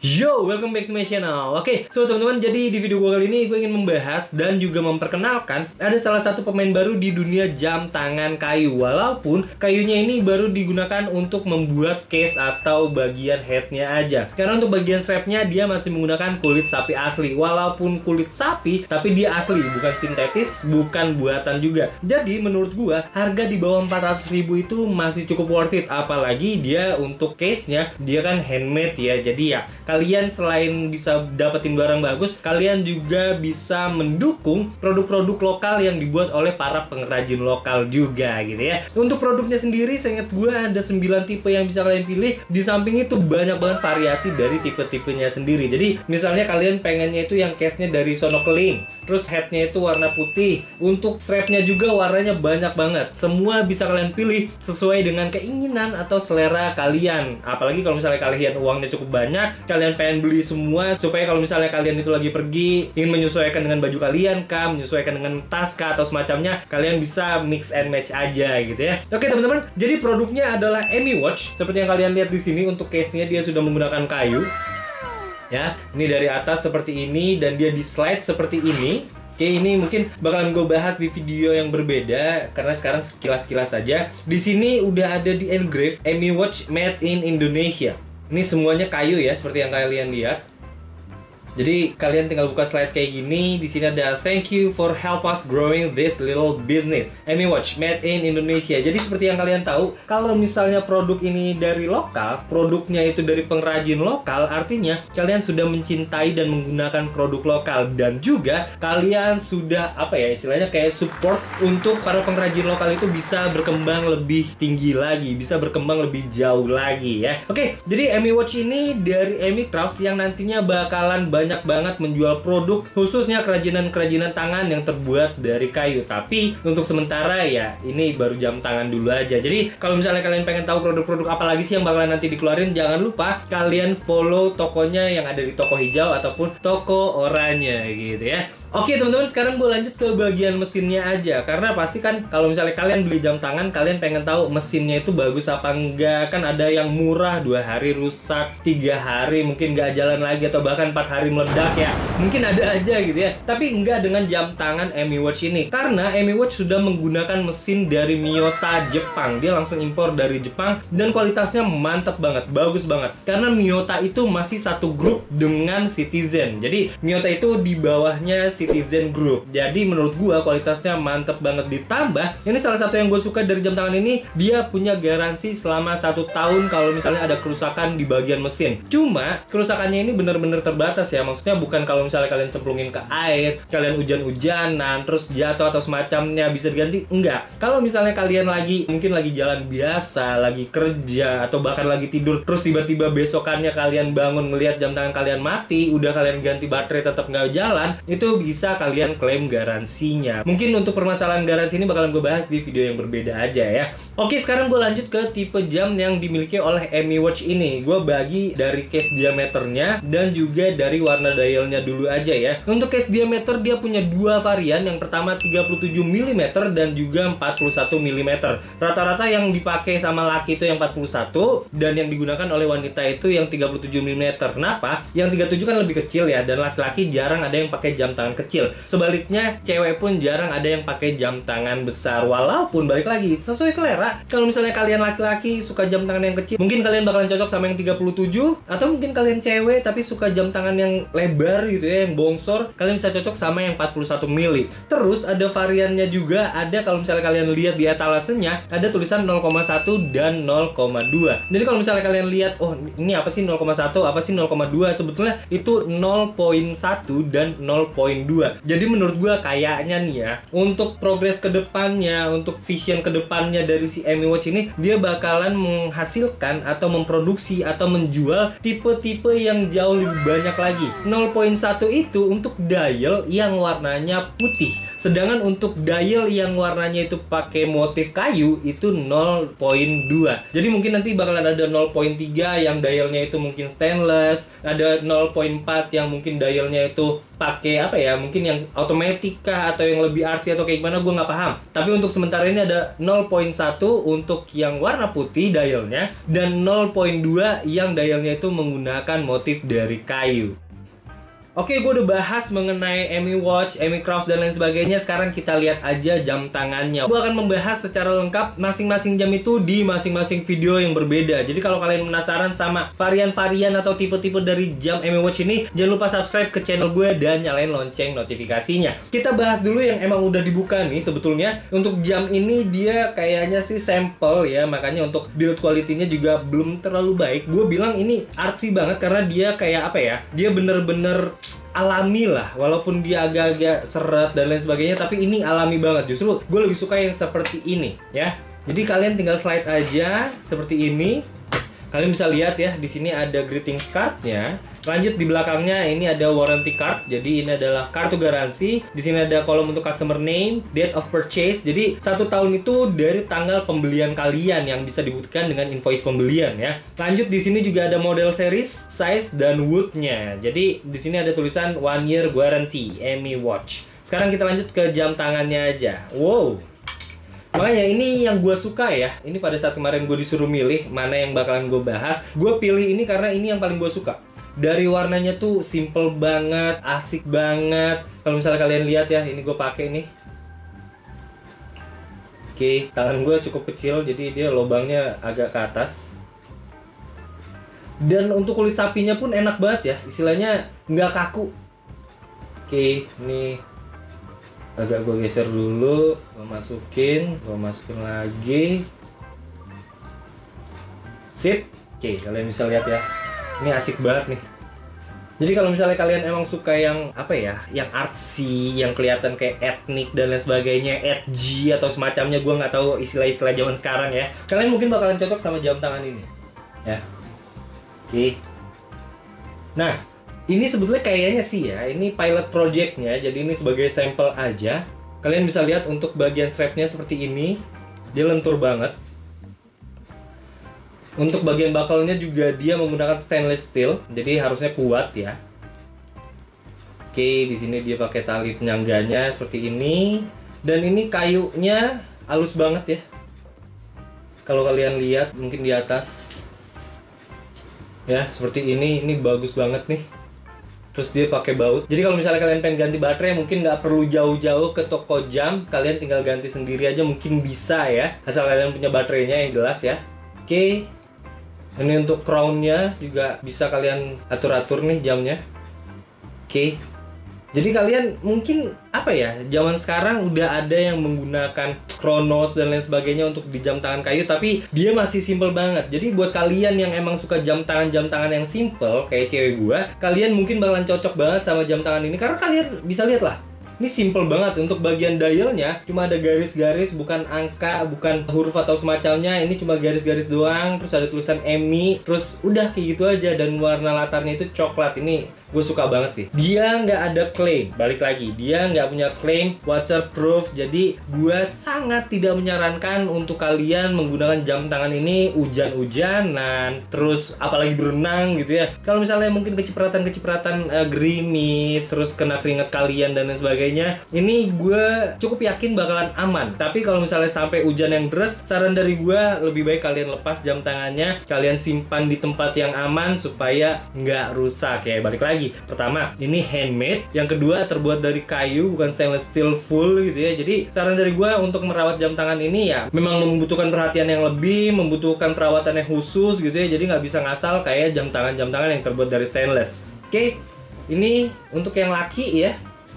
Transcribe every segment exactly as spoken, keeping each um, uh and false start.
Yo, welcome back to my channel. Oke, so teman-teman, jadi di video gue kali ini gue ingin membahas dan juga memperkenalkan ada salah satu pemain baru di dunia jam tangan kayu. Walaupun kayunya ini baru digunakan untuk membuat case atau bagian headnya aja. Karena untuk bagian strapnya dia masih menggunakan kulit sapi asli. Walaupun kulit sapi, tapi dia asli, bukan sintetis, bukan buatan juga. Jadi menurut gue harga di bawah empat ratus ribu itu masih cukup worth it. Apalagi dia untuk case-nya dia kan handmade ya. Jadi ya kalian selain bisa dapetin barang bagus, kalian juga bisa mendukung produk-produk lokal yang dibuat oleh para pengrajin lokal juga gitu ya. Untuk produknya sendiri, seingat gue ada sembilan tipe yang bisa kalian pilih. Di samping itu banyak banget variasi dari tipe-tipenya sendiri. Jadi misalnya kalian pengennya itu yang case-nya dari sono keling, terus headnya itu warna putih. Untuk strapnya juga warnanya banyak banget. Semua bisa kalian pilih sesuai dengan keinginan atau selera kalian. Apalagi kalau misalnya kalian uangnya cukup banyak, kalian Kalian pengen beli semua supaya kalau misalnya kalian itu lagi pergi ingin menyesuaikan dengan baju kalian kah, menyesuaikan dengan tas kah atau semacamnya, kalian bisa mix and match aja gitu ya. Oke teman-teman, jadi produknya adalah Emi Watch. Seperti yang kalian lihat di sini, untuk case-nya dia sudah menggunakan kayu. Ya, ini dari atas seperti ini dan dia di slide seperti ini. Oke, ini mungkin bakalan gue bahas di video yang berbeda karena sekarang sekilas-kilas saja. Di sini udah ada di engrave Emi Watch Made in Indonesia. Ini semuanya kayu ya, seperti yang kalian lihat. Jadi kalian tinggal buka slide kayak gini. Di sini ada thank you for help us growing this little business. Emi Watch made in Indonesia. Jadi seperti yang kalian tahu, kalau misalnya produk ini dari lokal, produknya itu dari pengrajin lokal, artinya kalian sudah mencintai dan menggunakan produk lokal, dan juga kalian sudah apa ya istilahnya kayak support untuk para pengrajin lokal itu bisa berkembang lebih tinggi lagi, bisa berkembang lebih jauh lagi ya. Oke, jadi Emi Watch ini dari Emi Crafts yang nantinya bakalan banyak banget menjual produk khususnya kerajinan-kerajinan tangan yang terbuat dari kayu. Tapi untuk sementara ya ini baru jam tangan dulu aja. Jadi kalau misalnya kalian pengen tahu produk-produk apa lagi sih yang bakalan nanti dikeluarin, jangan lupa kalian follow tokonya yang ada di toko hijau ataupun toko oranye gitu ya. Oke teman-teman, sekarang gue lanjut ke bagian mesinnya aja. Karena pasti kan kalau misalnya kalian beli jam tangan, kalian pengen tahu mesinnya itu bagus apa enggak. Kan ada yang murah dua hari rusak, tiga hari mungkin nggak jalan lagi, atau bahkan empat hari meledak ya. Mungkin ada aja gitu ya. Tapi enggak dengan jam tangan Emi Watch ini. Karena Emi Watch sudah menggunakan mesin dari Miyota Jepang. Dia langsung impor dari Jepang dan kualitasnya mantap banget, bagus banget. Karena Miyota itu masih satu grup dengan Citizen. Jadi Miyota itu di bawahnya Citizen Group. Jadi menurut gua kualitasnya mantep banget. Ditambah ini salah satu yang gue suka dari jam tangan ini, dia punya garansi selama satu tahun kalau misalnya ada kerusakan di bagian mesin. Cuma kerusakannya ini bener-bener terbatas ya. Maksudnya bukan kalau misalnya kalian cemplungin ke air, kalian hujan-hujanan terus jatuh atau semacamnya bisa diganti. Enggak. Kalau misalnya kalian lagi mungkin lagi jalan biasa, lagi kerja atau bahkan lagi tidur, terus tiba-tiba besokannya kalian bangun melihat jam tangan kalian mati, udah kalian ganti baterai tetap nggak jalan, itu bisa kalian klaim garansinya. Mungkin untuk permasalahan garansi ini bakalan gue bahas di video yang berbeda aja ya. Oke, sekarang gue lanjut ke tipe jam yang dimiliki oleh Emi Watch ini. Gue bagi dari case diameternya dan juga dari warna dialnya dulu aja ya. Untuk case diameter dia punya dua varian. Yang pertama tiga puluh tujuh milimeter dan juga empat puluh satu milimeter. Rata-rata yang dipakai sama laki itu yang empat puluh satu dan yang digunakan oleh wanita itu yang tiga puluh tujuh milimeter. Kenapa? Yang tiga puluh tujuh kan lebih kecil ya, dan laki-laki jarang ada yang pakai jam tangan kecil. Sebaliknya cewek pun jarang ada yang pakai jam tangan besar. Walaupun balik lagi sesuai selera. Kalau misalnya kalian laki-laki suka jam tangan yang kecil, mungkin kalian bakalan cocok sama yang tiga puluh tujuh. Atau mungkin kalian cewek tapi suka jam tangan yang lebar gitu ya, yang bongsor, kalian bisa cocok sama yang empat puluh satu mili. Terus ada variannya juga. Ada kalau misalnya kalian lihat di etalasenya ada tulisan nol koma satu dan nol koma dua. Jadi kalau misalnya kalian lihat, oh ini apa sih nol koma satu, apa sih nol koma dua, sebetulnya itu nol koma satu dan nol koma dua. Jadi menurut gue kayaknya nih ya, untuk progres kedepannya, untuk vision kedepannya dari si Emi Watch ini, dia bakalan menghasilkan atau memproduksi atau menjual tipe-tipe yang jauh lebih banyak lagi. nol koma satu itu untuk dial yang warnanya putih. Sedangkan untuk dial yang warnanya itu pakai motif kayu itu nol koma dua. Jadi mungkin nanti bakalan ada nol koma tiga yang dialnya itu mungkin stainless, ada nol koma empat yang mungkin dialnya itu pakai apa ya, mungkin yang automatic kah atau yang lebih artsy atau kayak gimana, gue nggak paham. Tapi untuk sementara ini ada nol koma satu untuk yang warna putih dialnya, dan nol koma dua yang dialnya itu menggunakan motif dari kayu. Oke, gue udah bahas mengenai M I Watch, M I Cross, dan lain sebagainya. Sekarang kita lihat aja jam tangannya. Gue akan membahas secara lengkap masing-masing jam itu di masing-masing video yang berbeda. Jadi kalau kalian penasaran sama varian-varian atau tipe-tipe dari jam M I Watch ini, jangan lupa subscribe ke channel gue dan nyalain lonceng notifikasinya. Kita bahas dulu yang emang udah dibuka nih sebetulnya. Untuk jam ini dia kayaknya sih sampel ya, makanya untuk build quality-nya juga belum terlalu baik. Gue bilang ini artsy banget karena dia kayak apa ya, dia bener-bener alami lah, walaupun dia agak-agak seret dan lain sebagainya, tapi ini alami banget. Justru gue lebih suka yang seperti ini ya. Jadi kalian tinggal slide aja seperti ini. Kalian bisa lihat ya, di sini ada greetings card-nya. Lanjut di belakangnya ini ada warranty card. Jadi ini adalah kartu garansi. Di sini ada kolom untuk customer name, date of purchase. Jadi satu tahun itu dari tanggal pembelian kalian yang bisa dibuktikan dengan invoice pembelian ya. Lanjut di sini juga ada model series, size, dan wood-nya. Jadi di sini ada tulisan one year guarantee M I Watch. Sekarang kita lanjut ke jam tangannya aja. Wow. Makanya ini yang gue suka ya. Ini pada saat kemarin gue disuruh milih mana yang bakalan gue bahas, gue pilih ini karena ini yang paling gue suka. Dari warnanya tuh simple banget, asik banget. Kalau misalnya kalian lihat ya, ini gue pakai nih. Oke, tangan gue cukup kecil, jadi dia lubangnya agak ke atas. Dan untuk kulit sapinya pun enak banget ya, istilahnya nggak kaku. Oke, ini agak gue geser dulu, gue masukin, gue masukin lagi. Sip. Oke, kalian bisa lihat ya. Ini asik banget nih. Jadi kalau misalnya kalian emang suka yang apa ya, yang artsy, yang kelihatan kayak etnik dan lain sebagainya, edgy atau semacamnya, gue nggak tahu istilah-istilah zaman sekarang ya. Kalian mungkin bakalan cocok sama jam tangan ini, ya. Oke. Nah, ini sebetulnya kayaknya sih ya, ini pilot projectnya, jadi ini sebagai sampel aja. Kalian bisa lihat untuk bagian strapnya seperti ini, dia lentur banget. Untuk bagian buckle-nya juga dia menggunakan stainless steel, jadi harusnya kuat ya. Oke, di sini dia pakai tali penyangganya seperti ini, dan ini kayunya halus banget ya. Kalau kalian lihat mungkin di atas, ya seperti ini, ini bagus banget nih. Terus dia pakai baut. Jadi kalau misalnya kalian pengen ganti baterai, mungkin nggak perlu jauh-jauh ke toko jam, kalian tinggal ganti sendiri aja mungkin bisa ya, asal kalian punya baterainya yang jelas ya. Oke. Ini untuk crown-nya juga bisa kalian atur-atur nih jamnya. Oke. Jadi kalian mungkin apa ya, zaman sekarang udah ada yang menggunakan Chronos dan lain sebagainya untuk di jam tangan kayu, tapi dia masih simple banget. Jadi buat kalian yang emang suka jam tangan-jam tangan yang simple kayak cewek gua, kalian mungkin bakalan cocok banget sama jam tangan ini karena kalian bisa lihat lah. Ini simple banget. Untuk bagian dialnya cuma ada garis-garis, bukan angka, bukan huruf atau semacamnya. Ini cuma garis-garis doang. Terus ada tulisan M I. Terus udah kayak gitu aja. Dan warna latarnya itu coklat. Ini gue suka banget sih. Dia nggak ada klaim. Balik lagi, dia nggak punya klaim waterproof. Jadi gue sangat tidak menyarankan untuk kalian menggunakan jam tangan ini hujan-hujanan, terus apalagi berenang gitu ya. Kalau misalnya mungkin kecipratan-kecipratan uh, gerimis, terus kena keringat kalian dan lain sebagainya, ini gue cukup yakin bakalan aman. Tapi kalau misalnya sampai hujan yang deras, saran dari gue lebih baik kalian lepas jam tangannya, kalian simpan di tempat yang aman supaya nggak rusak ya. Balik lagi, pertama ini handmade, yang kedua terbuat dari kayu bukan stainless steel full gitu ya. Jadi saran dari gue untuk merawat jam tangan ini ya memang membutuhkan perhatian yang lebih, membutuhkan perawatan yang khusus gitu ya. Jadi nggak bisa ngasal kayak jam tangan-jam tangan yang terbuat dari stainless. Oke, ini untuk yang laki ya.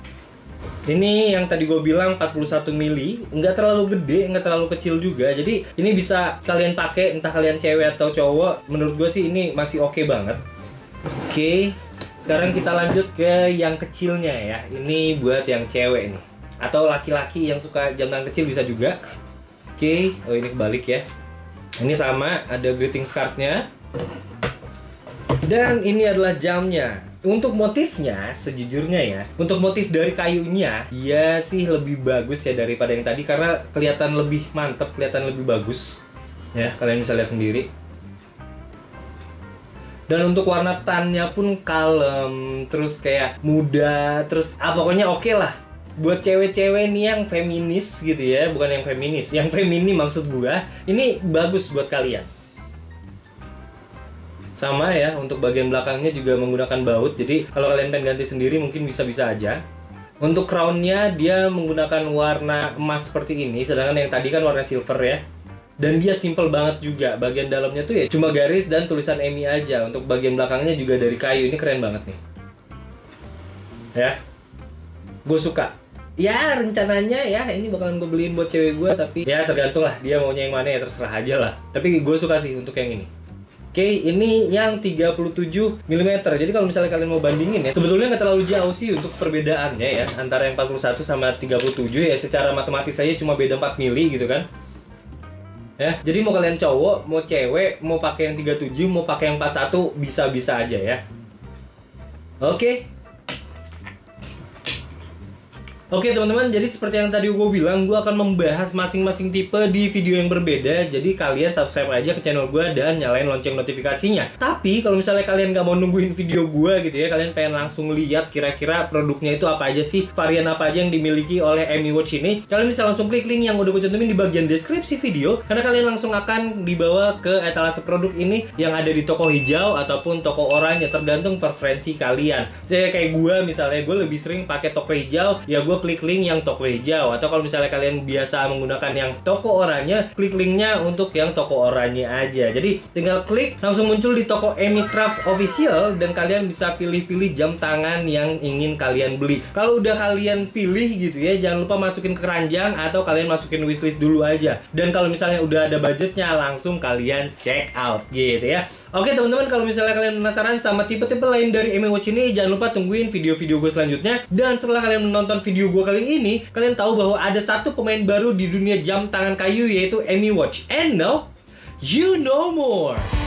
Ini yang tadi gue bilang empat puluh satu mili, nggak terlalu gede, nggak terlalu kecil juga. Jadi ini bisa kalian pakai entah kalian cewek atau cowok. Menurut gue sih ini masih oke okay banget. Oke, okay. Sekarang kita lanjut ke yang kecilnya ya. Ini buat yang cewek nih, atau laki-laki yang suka jam tangan kecil bisa juga. Oke, okay. Oh ini kebalik ya. Ini sama, ada greetings card-nya. Dan ini adalah jamnya. Untuk motifnya, sejujurnya ya, untuk motif dari kayunya, dia sih lebih bagus ya daripada yang tadi karena kelihatan lebih mantep, kelihatan lebih bagus. Ya, kalian bisa lihat sendiri. Dan untuk warna tannya pun kalem, terus kayak muda, terus ah pokoknya oke okay lah. Buat cewek-cewek nih yang feminis gitu ya, bukan yang feminis, yang femini maksud gua, ini bagus buat kalian. Sama ya, untuk bagian belakangnya juga menggunakan baut. Jadi kalau kalian pengen ganti sendiri mungkin bisa-bisa aja. Untuk crownnya dia menggunakan warna emas seperti ini, sedangkan yang tadi kan warna silver ya. Dan dia simple banget juga. Bagian dalamnya tuh ya cuma garis dan tulisan E M I aja. Untuk bagian belakangnya juga dari kayu. Ini keren banget nih. Ya, gue suka. Ya rencananya ya ini bakalan gue beliin buat cewek gue, tapi ya tergantung lah dia maunya yang mana ya, terserah aja lah. Tapi gue suka sih untuk yang ini. Oke, okay, ini yang tiga puluh tujuh milimeter. Jadi kalau misalnya kalian mau bandingin ya, sebetulnya nggak terlalu jauh sih untuk perbedaannya ya, antara yang empat puluh satu sama tiga puluh tujuh ya. Secara matematis saja cuma beda empat mili gitu kan. Ya, jadi mau kalian cowok, mau cewek, mau pakai yang tiga puluh tujuh, mau pakai yang empat puluh satu, bisa-bisa aja ya. Oke. Okay. Oke teman-teman, jadi seperti yang tadi gue bilang, gue akan membahas masing-masing tipe di video yang berbeda. Jadi kalian subscribe aja ke channel gue dan nyalain lonceng notifikasinya. Tapi kalau misalnya kalian nggak mau nungguin video gue gitu ya, kalian pengen langsung lihat kira-kira produknya itu apa aja sih, varian apa aja yang dimiliki oleh M I Watch ini, kalian bisa langsung klik link yang udah gue cantumin di bagian deskripsi video. Karena kalian langsung akan dibawa ke etalase produk ini yang ada di toko hijau ataupun toko oranye, tergantung preferensi kalian. Jadi kayak gue misalnya, gue lebih sering pakai toko hijau, ya gue klik link yang toko hijau. Atau kalau misalnya kalian biasa menggunakan yang toko oranye, klik linknya untuk yang toko oranye aja. Jadi tinggal klik, langsung muncul di toko M I Craft Official dan kalian bisa pilih-pilih jam tangan yang ingin kalian beli. Kalau udah kalian pilih gitu ya, jangan lupa masukin ke keranjang atau kalian masukin wishlist dulu aja. Dan kalau misalnya udah ada budgetnya, langsung kalian check out gitu ya. Oke teman-teman, kalau misalnya kalian penasaran sama tipe-tipe lain dari M I Watch ini, jangan lupa tungguin video-video gue selanjutnya. Dan setelah kalian menonton video gue kali ini, kalian tahu bahwa ada satu pemain baru di dunia jam tangan kayu, yaitu M I Watch. And now, you know more!